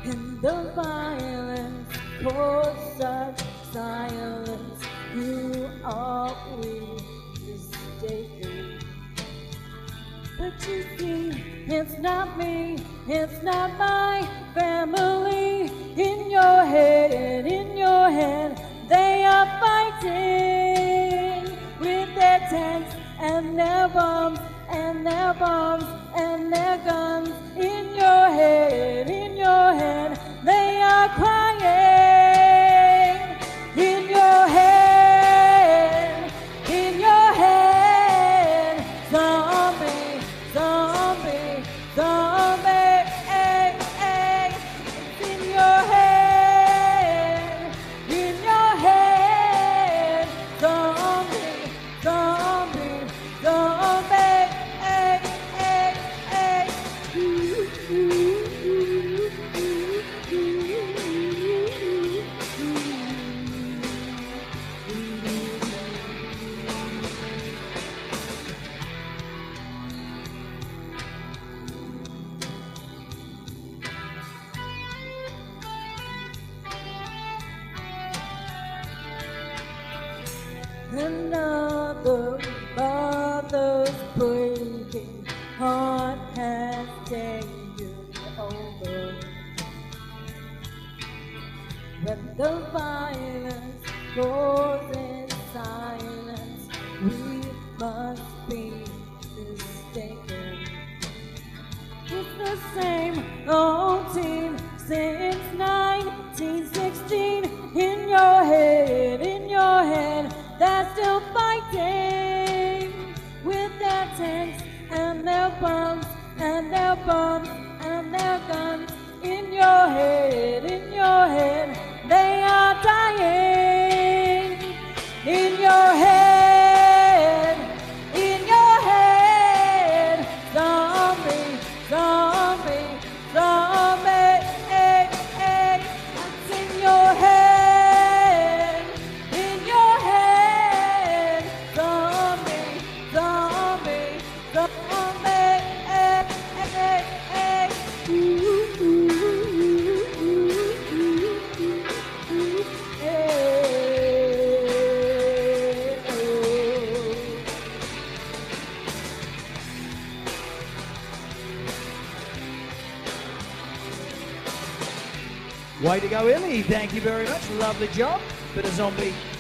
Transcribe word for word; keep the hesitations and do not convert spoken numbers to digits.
And the violence caused such silence. Who are we mistaken? But you see, it's not me, it's not my family. In your head, in your head, they are fighting with their tanks and their bombs and their bombs and their guns. In your head, in your head, they are crying. In your head, in your head, zombie, zombie, zombie. Ay, ay. It's in your head, in your head, zombie, zombie, zombie. Ay, ay, ay. Ooh, ooh, ooh, ooh, Another mother's breaking heart has taken over. When the violence goes in silence, we must be mistaken. It's the same old team since nineteen sixteen. In your head, in your head, they're still fighting with their tanks and their bombs and their bombs and their guns. In your head, in your head, they are dying. In your head, in your head, zombie, zombie, zombie. Ay, ay. It's in your head, in your head, zombie, zombie, zombie. Ay, ay, ay. Ooh, ooh, ooh, ooh, ooh, ooh, ay, oh. Way to go, Ellie. Thank you very much. Lovely job. Bit of zombie